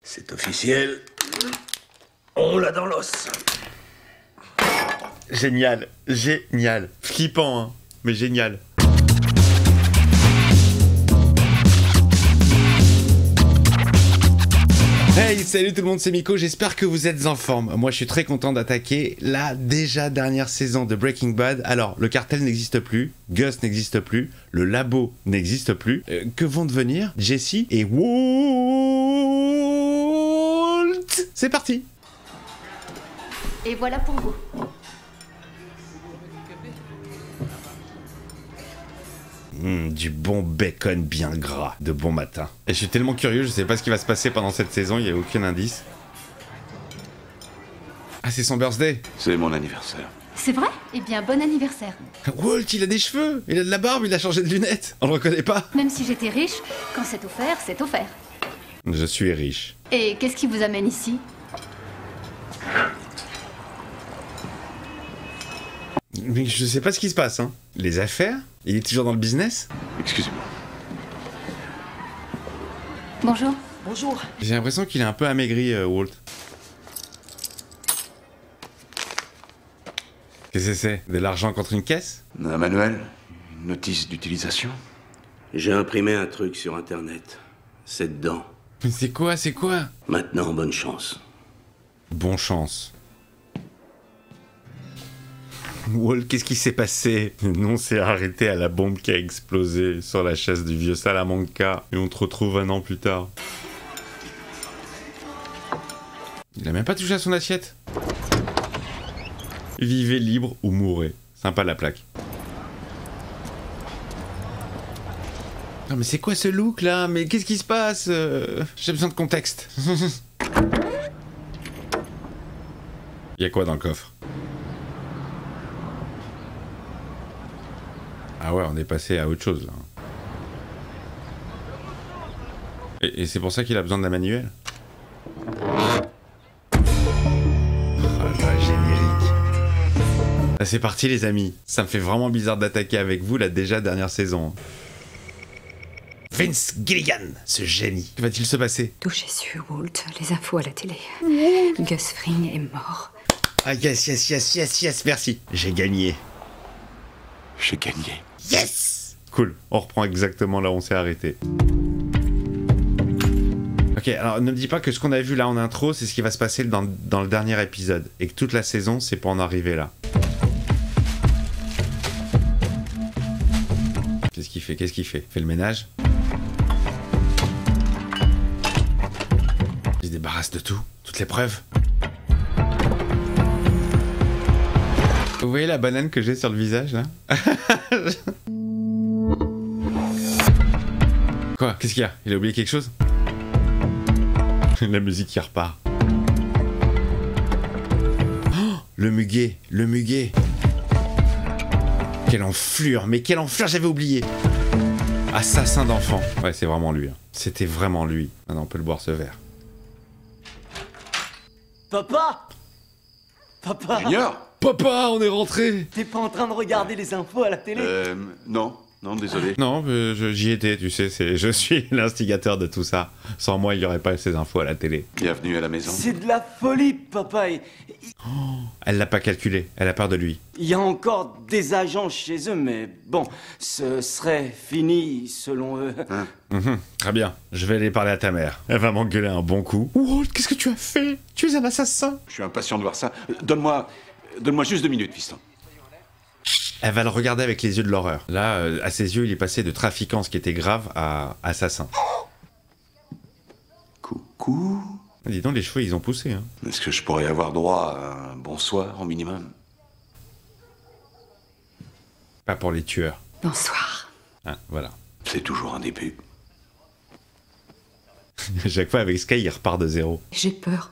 C'est officiel. On l'a dans l'os. Génial, génial. Flippant, hein, mais génial. Hey, salut tout le monde, c'est Miko, j'espère que vous êtes en forme. Moi je suis très content d'attaquer la déjà dernière saison de Breaking Bad. Alors, le cartel n'existe plus, Gus n'existe plus, le labo n'existe plus. Que vont devenir Jesse et Walt? C'est parti. Et voilà pour vous. Du bon bacon bien gras, de bon matin. Et je suis tellement curieux, je sais pas ce qui va se passer pendant cette saison, il n'y a aucun indice. Ah, c'est son birthday. C'est mon anniversaire. C'est vrai? Eh bien, bon anniversaire. Walt, il a des cheveux, il a de la barbe, il a changé de lunettes. On le reconnaît pas. Même si j'étais riche, quand c'est offert, c'est offert. Je suis riche. Et qu'est-ce qui vous amène ici? Mais je sais pas ce qui se passe, hein. Les affaires? Il est toujours dans le business? Excusez-moi. Bonjour. Bonjour. J'ai l'impression qu'il est un peu amaigri, Walt. Qu'est-ce que c'est? De l'argent contre une caisse? Un manuel? Une notice d'utilisation? J'ai imprimé un truc sur Internet. C'est dedans. Mais c'est quoi? C'est quoi? Maintenant, bonne chance. Bon chance. Walt, qu'est-ce qui s'est passé? Nous, on s'est arrêté à la bombe qui a explosé sur la chaise du vieux Salamanca. Et on te retrouve un an plus tard. Il a même pas touché à son assiette. Vivez libre ou mourrez. Sympa la plaque. Non mais c'est quoi ce look là? Mais qu'est-ce qui se passe? J'ai besoin de contexte. Y'a quoi dans le coffre? Ah ouais, on est passé à autre chose là. Et c'est pour ça qu'il a besoin de la manuelle? Oh là, générique. Là, c'est parti les amis. Ça me fait vraiment bizarre d'attaquer avec vous la déjà dernière saison. Vince Gilligan, ce génie. Que va-t-il se passer? Tout Jésus, Walt, les infos à la télé. Gus Fring est mort. Ah yes, yes, yes, yes, yes, merci. J'ai gagné. J'ai gagné. Yes! Cool, on reprend exactement là où on s'est arrêté. Ok, alors ne me dis pas que ce qu'on a vu là en intro, c'est ce qui va se passer dans le dernier épisode. Et que toute la saison, c'est pour en arriver là. Qu'est-ce qu'il fait? Qu'est-ce qu'il fait? Fait le ménage? Il se débarrasse de tout, toutes les preuves. Vous voyez la banane que j'ai sur le visage là? Quoi? Qu'est-ce qu'il y a? Il a oublié quelque chose? La musique qui repart. Oh, le muguet, le muguet. Quelle enflure, mais quelle enflure, j'avais oublié. Assassin d'enfants. Ouais, c'est vraiment lui. Hein. C'était vraiment lui. Maintenant, on peut le boire ce verre. Papa Papa Junior? Papa, on est rentré. T'es pas en train de regarder les infos à la télé? Non. Non, désolé. Non, j'y étais, tu sais, je suis l'instigateur de tout ça. Sans moi, il n'y aurait pas ces infos à la télé. Bienvenue à la maison. C'est de la folie, papa. Elle l'a pas calculé, elle a peur de lui. Il y a encore des agents chez eux, mais bon, ce serait fini selon eux. Hein? Très bien, je vais aller parler à ta mère. Elle va m'engueuler un bon coup. Walt, qu'est-ce que tu as fait? Tu es un assassin. Je suis impatient de voir ça. Donne-moi juste 2 minutes, fiston. Elle va le regarder avec les yeux de l'horreur. Là, à ses yeux, il est passé de trafiquant, ce qui était grave, à assassin. Coucou. Dis donc, les cheveux, ils ont poussé. Hein. Est-ce que je pourrais avoir droit à un bonsoir au minimum? Pas pour les tueurs. Bonsoir. Hein, voilà. C'est toujours un début. À chaque fois, avec Sky, il repart de zéro. J'ai peur.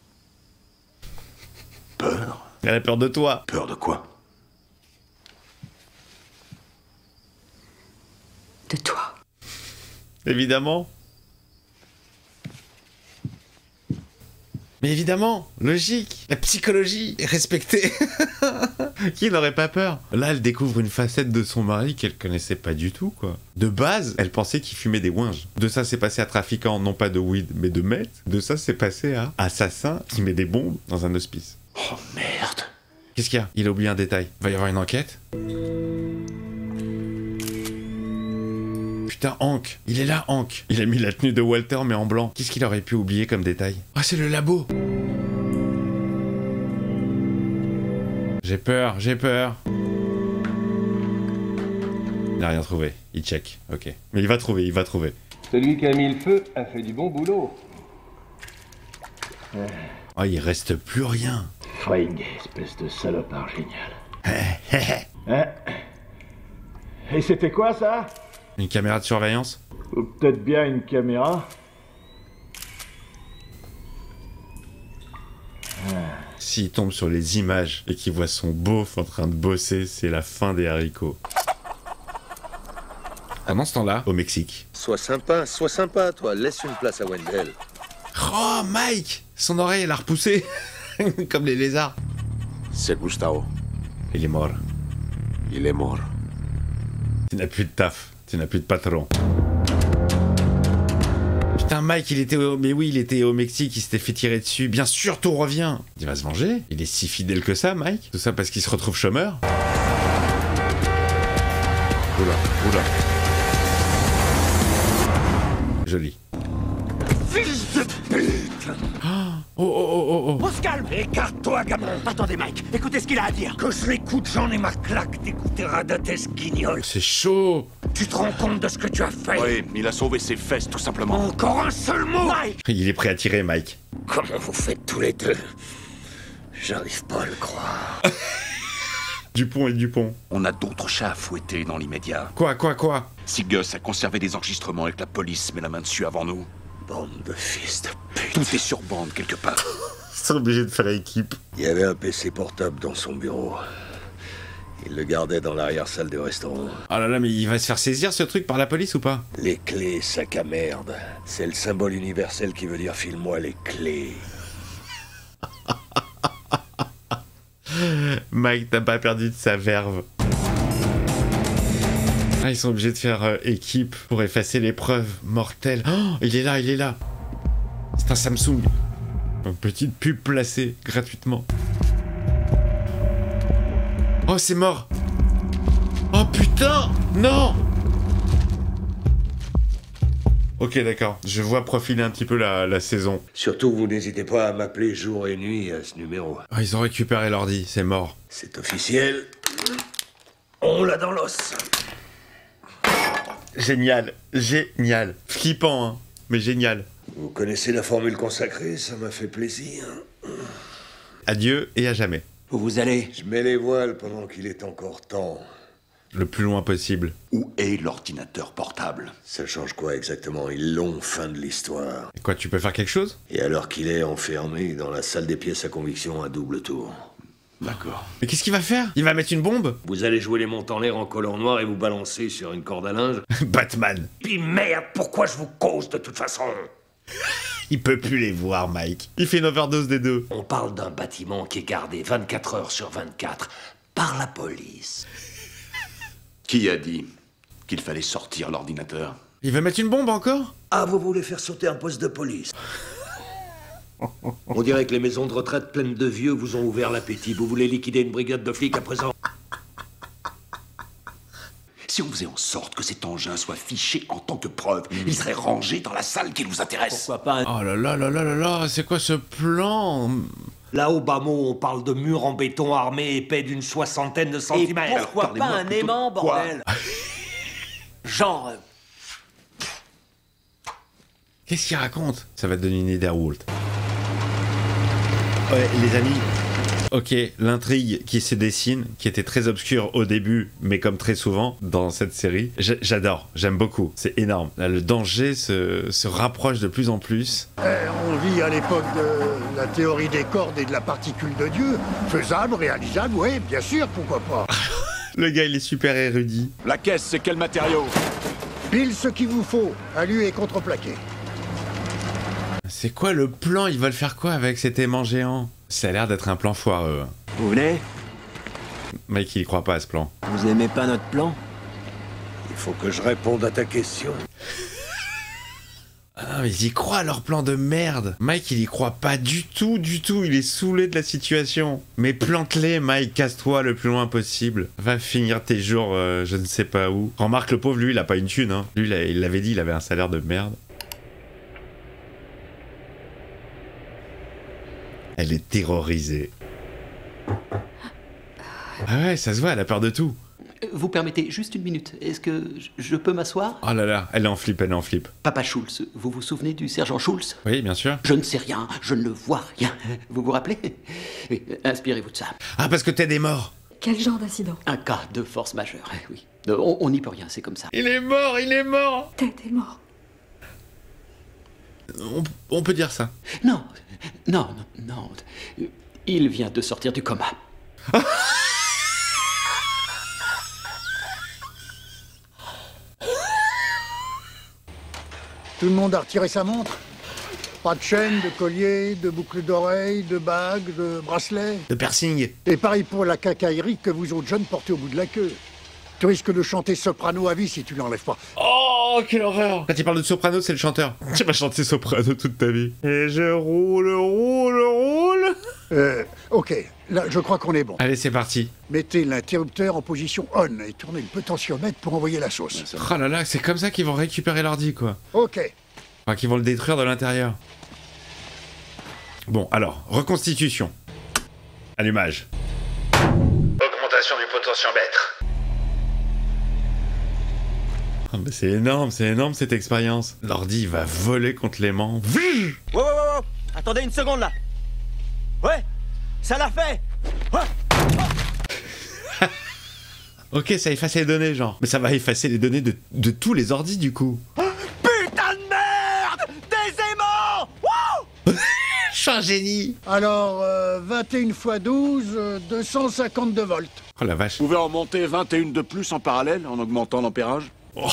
Peur? Elle a peur de toi. Peur de quoi? De toi. Évidemment. Mais évidemment, logique. La psychologie est respectée. Qui n'aurait pas peur? Là, elle découvre une facette de son mari qu'elle connaissait pas du tout, quoi. De base, elle pensait qu'il fumait des ouinges. De ça, c'est passé à trafiquant, non pas de weed, mais de meth. De ça, c'est passé à assassin qui met des bombes dans un hospice. Oh merde. Qu'est-ce qu'il y a? Il a oublié un détail. Va y avoir une enquête? Putain, Hank. Il est là, Hank. Il a mis la tenue de Walter, mais en blanc. Qu'est-ce qu'il aurait pu oublier comme détail? Ah, c'est le labo. J'ai peur, j'ai peur. Il n'a rien trouvé. Il check. Ok. Mais il va trouver, il va trouver. Celui qui a mis le feu a fait du bon boulot. Oh, il reste plus rien. Fring, espèce de salopard génial. Hein? Et c'était quoi ça? Une caméra de surveillance? Ou peut-être bien une caméra? S'il tombe sur les images et qu'il voit son beauf en train de bosser, c'est la fin des haricots. Pendant ce temps-là, au Mexique. Sois sympa, toi. Laisse une place à Wendell. Oh, Mike! Son oreille, elle a repoussé. Comme les lézards. C'est Gustavo. Il est mort. Il est mort. Tu n'as plus de taf. Tu n'as plus de patron. Putain, Mike, il était au... Mais oui, il était au Mexique, il s'était fait tirer dessus. Bien sûr, tout revient. Il va se venger. Il est si fidèle que ça, Mike. Tout ça parce qu'il se retrouve chômeur. Oula, oula. Joli. Fils de pute! Oh, oh, oh, oh, oh. On se calme! Écarte-toi, gamin! Attendez, Mike, écoutez ce qu'il a à dire. Que je l'écoute, j'en ai ma claque d'écouter Radates guignol. C'est chaud. Tu te rends compte de ce que tu as fait? Oui, il a sauvé ses fesses, tout simplement. Encore un seul mot! Mike! Il est prêt à tirer, Mike. Comment vous faites tous les deux? J'arrive pas à le croire. Dupont et Dupont. On a d'autres chats à fouetter dans l'immédiat. Quoi? Si Gus a conservé des enregistrements et que la police met la main dessus avant nous, Bande de fils de pute. tout est sur bande quelque part. Ils sont obligés de faire équipe. Il y avait un PC portable dans son bureau. Il le gardait dans l'arrière-salle du restaurant. Oh là là, mais il va se faire saisir ce truc par la police ou pas? Les clés, sac à merde. C'est le symbole universel qui veut dire file-moi les clés. Mike, t'as pas perdu de sa verve. Ah, ils sont obligés de faire équipe pour effacer les preuves mortelles. Oh, il est là, il est là. C'est un Samsung. Une petite pub placée gratuitement. Oh, c'est mort. Oh putain, non. Ok, d'accord. Je vois profiler un petit peu la saison. Surtout, vous n'hésitez pas à m'appeler jour et nuit à ce numéro. Oh, ils ont récupéré l'ordi, c'est mort. C'est officiel. On l'a dans l'os. Génial, génial. Flippant, hein, mais génial. Vous connaissez la formule consacrée, ça m'a fait plaisir. Adieu et à jamais. Où vous allez? Je mets les voiles pendant qu'il est encore temps. Le plus loin possible. Où est l'ordinateur portable? Ça change quoi exactement? Ils l'ont, fin de l'histoire. Et quoi, tu peux faire quelque chose? Et alors qu'il est enfermé dans la salle des pièces à conviction à double tour. D'accord. Mais qu'est-ce qu'il va faire? Il va mettre une bombe? Vous allez jouer les montes en l'air en collant noir et vous balancer sur une corde à linge? Batman. Puis merde, pourquoi je vous cause de toute façon? Il peut plus les voir, Mike. Il fait une overdose des deux. On parle d'un bâtiment qui est gardé 24 heures sur 24 par la police. Qui a dit qu'il fallait sortir l'ordinateur? Il va mettre une bombe encore? Ah, vous voulez faire sauter un poste de police? On dirait que les maisons de retraite pleines de vieux vous ont ouvert l'appétit. Vous voulez liquider une brigade de flics à présent? Si on faisait en sorte que cet engin soit fiché en tant que preuve, il serait rangé dans la salle qui nous intéresse. Pourquoi pas un... Oh là là là là là là, c'est quoi ce plan? Là, au bas mot, on parle de murs en béton armé épais d'une 60aine de Et centimètres. pourquoi pas un plutôt aimant, quoi? bordel? Genre... Qu'est-ce qu'il raconte? Ça va te donner une idée à Walt. Ouais, les amis. Ok, l'intrigue qui se dessine, qui était très obscure au début, mais comme très souvent dans cette série, j'adore, j'aime beaucoup, c'est énorme. Là, le danger se rapproche de plus en plus. On vit à l'époque de la théorie des cordes et de la particule de Dieu. Faisable, réalisable, oui, bien sûr, pourquoi pas. Le gars, il est super érudit. La caisse, c'est quel matériau? Pile ce qu'il vous faut, alu et contreplaqué. C'est quoi le plan? Ils veulent faire quoi avec cet aimant géant? Ça a l'air d'être un plan foireux. Vous venez? Mike, il y croit pas à ce plan. Vous aimez pas notre plan? Il faut que je réponde à ta question. Ah non, mais ils y croient à leur plan de merde. Mike, il y croit pas du tout, du tout. Il est saoulé de la situation. Mais plante-les, Mike, casse-toi le plus loin possible. Va finir tes jours, je ne sais pas où. Remarque, le pauvre, lui, il a pas une thune, hein. Lui, il l'avait dit, il avait un salaire de merde. Elle est terrorisée. Ah ouais, ça se voit, elle a peur de tout. Vous permettez juste une minute. Est-ce que je peux m'asseoir? Oh là là, elle est en flip, elle est en flip. Papa Schultz, vous vous souvenez du sergent Schultz? Oui, bien sûr. Je ne sais rien, je ne vois rien. Vous vous rappelez? Oui, inspirez-vous de ça. Ah, parce que Ted est mort. Quel genre d'incident? Un cas de force majeure, oui. On n'y peut rien, c'est comme ça. Il est mort, il est mort. Ted est mort. On peut dire ça. Non, non, non, non. Il vient de sortir du coma. Tout le monde a retiré sa montre? Pas de chaîne, de collier, de boucle d'oreille, de bague, de bracelet? De piercing. Et pareil pour la cacaillerie que vous autres jeunes portez au bout de la queue. Tu risques de chanter soprano à vie si tu l'enlèves pas. Oh, quelle horreur! Quand il parle de soprano, c'est le chanteur. Tu vas chanter soprano toute ta vie. Et je roule. Ok, là je crois qu'on est bon. Allez, c'est parti. Mettez l'interrupteur en position on et tournez le potentiomètre pour envoyer la sauce. Oh là là, c'est comme ça qu'ils vont récupérer l'ordi, quoi. Ok. Enfin, qu'ils vont le détruire de l'intérieur. Bon, alors, reconstitution. Allumage. Augmentation du potentiomètre. Oh, mais c'est énorme cette expérience. L'ordi va voler contre l'aimant. Wow. Attendez une seconde là. Ouais, ça l'a fait. Ok, ça efface les données, genre. Mais ça va effacer les données de tous les ordis, du coup. Putain de merde! Des aimants! Wow! Je suis un génie. Alors, 21 x 12, 252 volts. Oh la vache. Vous pouvez en monter 21 de plus en parallèle en augmentant l'ampérage? Oh.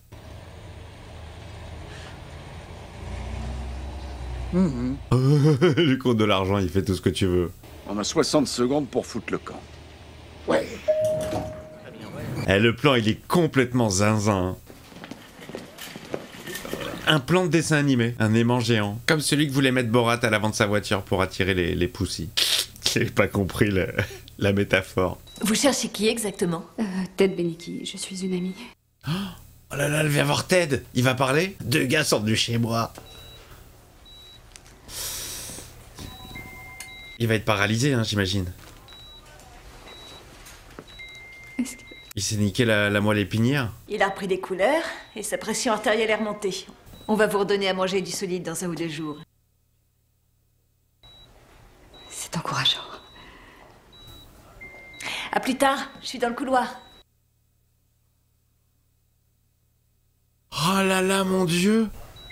Lui compte de l'argent, il fait tout ce que tu veux. On a 60 secondes pour foutre le camp. Ouais. Eh, le plan, il est complètement zinzin. Un plan de dessin animé, un aimant géant. Comme celui que voulait mettre Borat à l'avant de sa voiture pour attirer les poussis. J'ai pas compris la métaphore. Vous cherchez qui exactement? Ted Beniki, je suis une amie. Oh là là, elle vient voir Ted. Il va parler? Deux gars sortent de chez moi. Il va être paralysé, hein, j'imagine. Il s'est niqué la moelle épinière. Il a repris des couleurs et sa pression artérielle est remontée. On va vous redonner à manger du solide dans 1 ou 2 jours. C'est encourageant. À plus tard, je suis dans le couloir. Oh là là, mon Dieu!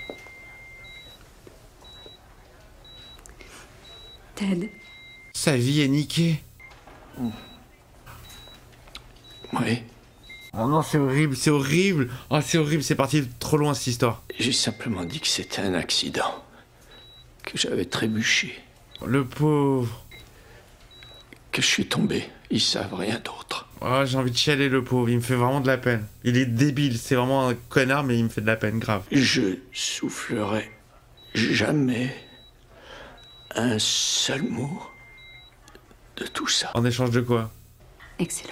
Ted. Sa vie est niquée. Oui. Oh non, c'est horrible, c'est horrible. Oh, c'est horrible, c'est parti trop loin cette histoire. J'ai simplement dit que c'était un accident. Que j'avais trébuché. Le pauvre. Que je suis tombé. Ils savent rien d'autre. Oh, j'ai envie de chialer, le pauvre. Il me fait vraiment de la peine. Il est débile, c'est vraiment un connard, mais il me fait de la peine grave. Je soufflerai jamais un seul mot de tout ça. En échange de quoi? Excellent.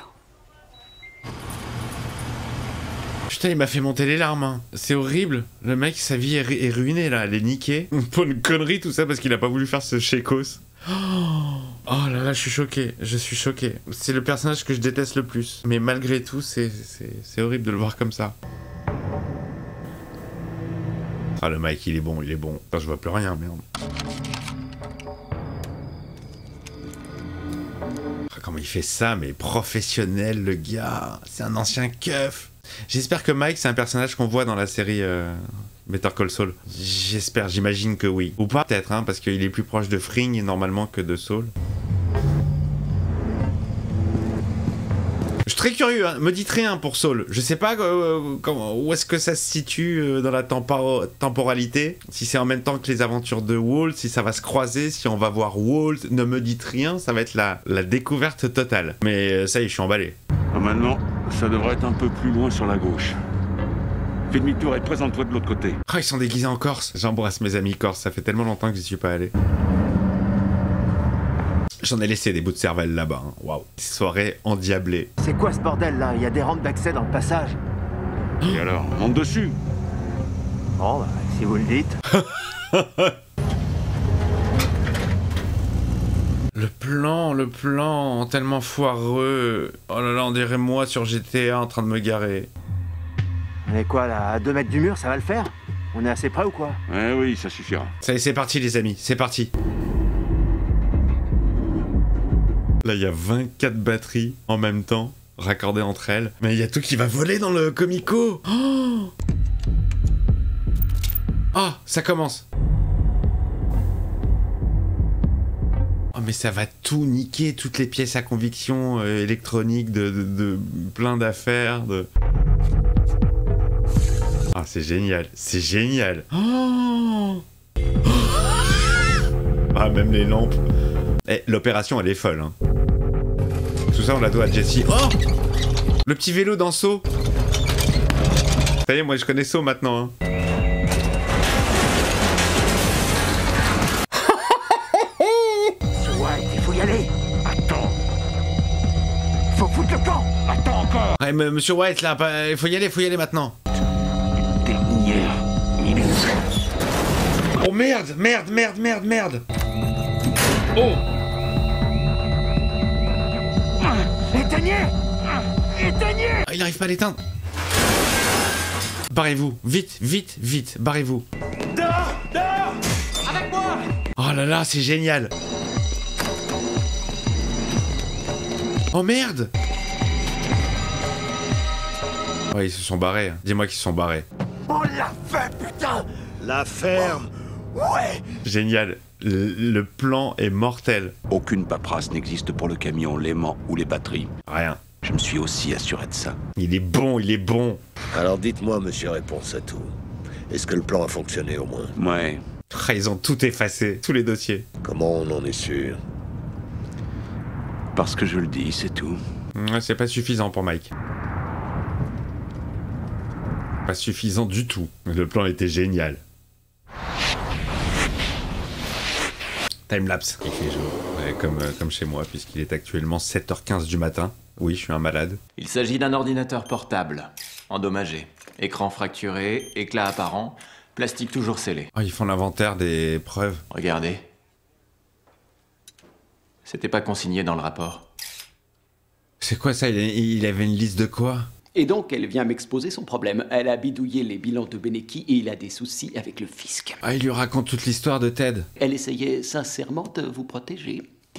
Putain, il m'a fait monter les larmes. Hein. C'est horrible. Le mec, sa vie est ruinée, là. Elle est niquée. Pour une connerie, tout ça, parce qu'il a pas voulu faire ce chécos. Oh là là, je suis choqué. Je suis choqué. C'est le personnage que je déteste le plus. Mais malgré tout, c'est horrible de le voir comme ça. Ah, le mec, il est bon, il est bon. Putain, je vois plus rien, merde. Ah, comment il fait ça, mais professionnel, le gars. C'est un ancien keuf. J'espère que Mike, c'est un personnage qu'on voit dans la série Better Call Saul. J'espère, j'imagine que oui. Ou pas, peut-être, hein, parce qu'il est plus proche de Fring, normalement, que de Saul. Je suis très curieux, hein. Me dites rien pour Saul. Je sais pas où est-ce que ça se situe dans la temporalité. Si c'est en même temps que les aventures de Walt, si ça va se croiser, si on va voir Walt. Ne me dites rien, ça va être la découverte totale. Mais ça y est, je suis emballé. Maintenant, ça devrait être un peu plus loin sur la gauche. Fais demi-tour et présente-toi de l'autre côté. Oh, ils sont déguisés en Corse. J'embrasse mes amis corses, ça fait tellement longtemps que j'y suis pas allé. J'en ai laissé des bouts de cervelle là-bas. Hein. Waouh. Soirée endiablée. C'est quoi ce bordel là? Il y a des rampes d'accès dans le passage. Et alors, monte dessus. Bon, bah, si vous le dites. Le plan, tellement foireux. Oh là là, on dirait moi sur GTA en train de me garer. On est quoi là? À 2 mètres du mur, ça va le faire? On est assez près ou quoi? Ouais, oui, ça suffira. Ça y est, c'est parti les amis, c'est parti. Là, il y a 24 batteries en même temps, raccordées entre elles. Mais il y a tout qui va voler dans le Comico. Oh, oh, ça commence. Oh, mais ça va tout niquer, toutes les pièces à conviction électroniques de plein d'affaires. Ah, c'est génial, c'est génial. Oh, ah, même les lampes. Eh, l'opération, elle est folle, hein. Tout ça, on la doit à Jessie. Oh, le petit vélo dans Saw. Ça y est, moi, je connais Saw maintenant, hein. Ouais, il faut y aller. Attends. Faut foutre le camp. Attends encore. Ouais, mais Monsieur White, là, il faut y aller maintenant. Dernière minute. Oh merde. Oh. Éteignez. Ah, il n'arrive pas à l'éteindre. Barrez-vous, vite, barrez-vous. Dehors. Avec moi. Oh là là, c'est génial. Oh merde. Ouais, ils se sont barrés. Dis-moi qu'ils se sont barrés. On l'a fait, putain. La ferme. Ouais. Génial. Le plan est mortel. Aucune paperasse n'existe pour le camion, l'aimant ou les batteries. Rien. Je me suis aussi assuré de ça. Il est bon. Alors dites-moi, monsieur, réponse à tout. Est-ce que le plan a fonctionné au moins? Ouais. Ah, ils ont tout effacé, tous les dossiers. Comment on en est sûr? Parce que je le dis, c'est tout. Ouais, c'est pas suffisant pour Mike. Pas suffisant du tout. Le plan était génial. Timelapse, il fait jour. Ouais, comme chez moi, puisqu'il est actuellement 7h15 du matin. Oui, je suis un malade. Il s'agit d'un ordinateur portable, endommagé. Écran fracturé, éclat apparent, plastique toujours scellé. Oh, ils font l'inventaire des preuves. Regardez. C'était pas consigné dans le rapport. C'est quoi ça? Il avait une liste de quoi? Et donc, elle vient m'exposer son problème. Elle a bidouillé les bilans de Beneki et il a des soucis avec le fisc. Ah, il lui raconte toute l'histoire de Ted. Elle essayait sincèrement de vous protéger.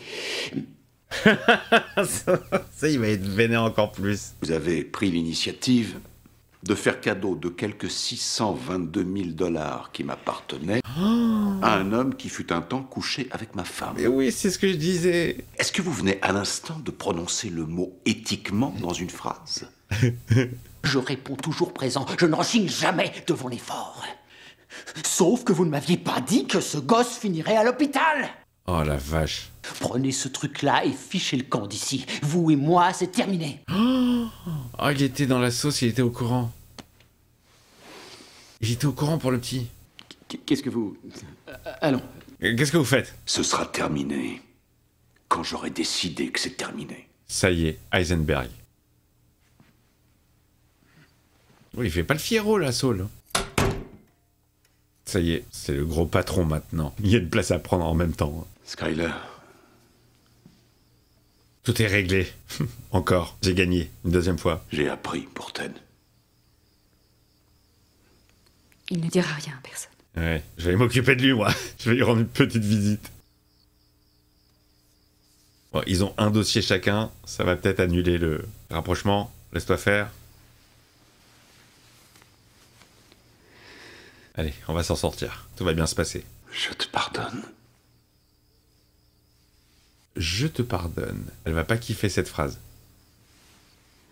Ça, il va être vénère encore plus. Vous avez pris l'initiative de faire cadeau de quelques 622 000 $ qui m'appartenaient à un homme qui fut un temps couché avec ma femme. Mais oui, c'est ce que je disais. Est-ce que vous venez à l'instant de prononcer le mot éthiquement dans une phrase? Je réponds toujours présent. Je ne rechigne jamais devant l'effort. Sauf que vous ne m'aviez pas dit que ce gosse finirait à l'hôpital. Oh la vache. Prenez ce truc-là et fichez le camp d'ici. Vous et moi, c'est terminé. Oh, il était dans la sauce, il était au courant. Il était au courant pour le petit. Qu'est-ce que vous... Allons. Qu'est-ce que vous faites? Ce sera terminé quand j'aurai décidé que c'est terminé. Ça y est, Heisenberg. Oui, il fait pas le fiero là, Saul. Ça y est, c'est le gros patron maintenant. Il y a une place à prendre en même temps. Skyler. Tout est réglé. Encore, j'ai gagné, une deuxième fois. J'ai appris pour Ted. Il ne dira rien à personne. Ouais, je vais m'occuper de lui, moi. Je vais lui rendre une petite visite. Bon, ils ont un dossier chacun. Ça va peut-être annuler le rapprochement. Laisse-toi faire. Allez, on va s'en sortir. Tout va bien se passer. Je te pardonne. Je te pardonne. Elle va pas kiffer cette phrase.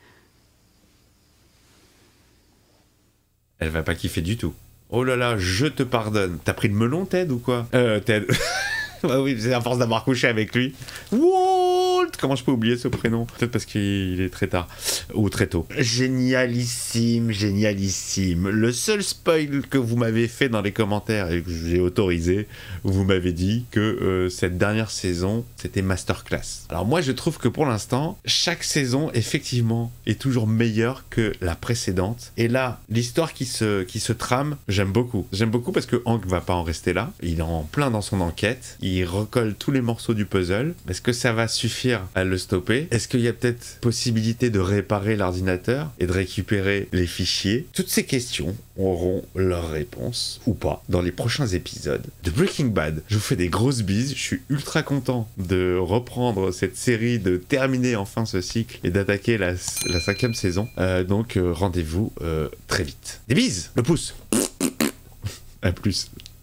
Elle va pas kiffer du tout. Oh là là, je te pardonne. T'as pris le melon, Ted, ou quoi? Ted. Bah oui, c'est à force d'avoir couché avec lui. Walt! Comment je peux oublier ce prénom? Peut-être parce qu'il est très tard. Ou très tôt. Génialissime, génialissime. Le seul spoil que vous m'avez fait dans les commentaires et que j'ai autorisé, vous m'avez dit que cette dernière saison, c'était masterclass. Alors moi, je trouve que pour l'instant, chaque saison, effectivement, est toujours meilleure que la précédente. Et là, l'histoire qui se trame, j'aime beaucoup. J'aime beaucoup parce que Hank va pas en rester là. Il est en plein dans son enquête. Il recolle tous les morceaux du puzzle. Est-ce que ça va suffire à le stopper? Est-ce qu'il y a peut-être possibilité de réparer l'ordinateur et de récupérer les fichiers? Toutes ces questions auront leur réponse, ou pas, dans les prochains épisodes de Breaking Bad. Je vous fais des grosses bises. Je suis ultra content de reprendre cette série, de terminer enfin ce cycle et d'attaquer la 5e saison. Donc rendez-vous très vite. Des bises, le pouce. À plus.